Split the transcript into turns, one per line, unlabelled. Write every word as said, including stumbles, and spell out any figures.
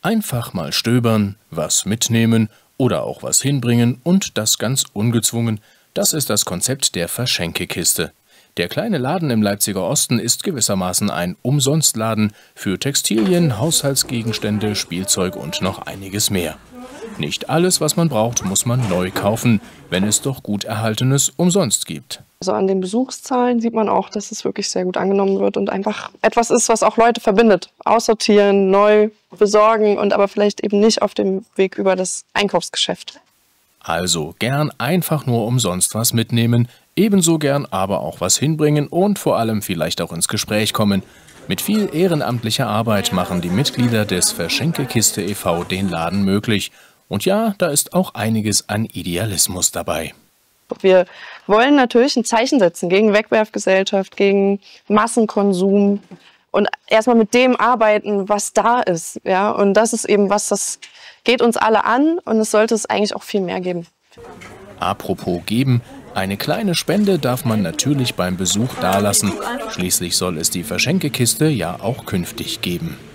Einfach mal stöbern, was mitnehmen oder auch was hinbringen und das ganz ungezwungen. Das ist das Konzept der Verschenkekiste. Der kleine Laden im Leipziger Osten ist gewissermaßen ein Umsonstladen für Textilien, Haushaltsgegenstände, Spielzeug und noch einiges mehr. Nicht alles, was man braucht, muss man neu kaufen, wenn es doch gut Erhaltenes umsonst gibt.
Also an den Besuchszahlen sieht man auch, dass es wirklich sehr gut angenommen wird und einfach etwas ist, was auch Leute verbindet. Aussortieren, neu besorgen und aber vielleicht eben nicht auf dem Weg über das Einkaufsgeschäft.
Also gern einfach nur umsonst was mitnehmen, ebenso gern aber auch was hinbringen und vor allem vielleicht auch ins Gespräch kommen. Mit viel ehrenamtlicher Arbeit machen die Mitglieder des Verschenkekiste e V den Laden möglich. Und ja, da ist auch einiges an Idealismus dabei.
Wir wollen natürlich ein Zeichen setzen gegen Wegwerfgesellschaft, gegen Massenkonsum und erstmal mit dem arbeiten, was da ist. Ja? Und das ist eben was, das geht uns alle an und es sollte es eigentlich auch viel mehr geben.
Apropos geben, eine kleine Spende darf man natürlich beim Besuch dalassen. Schließlich soll es die Verschenkekiste ja auch künftig geben.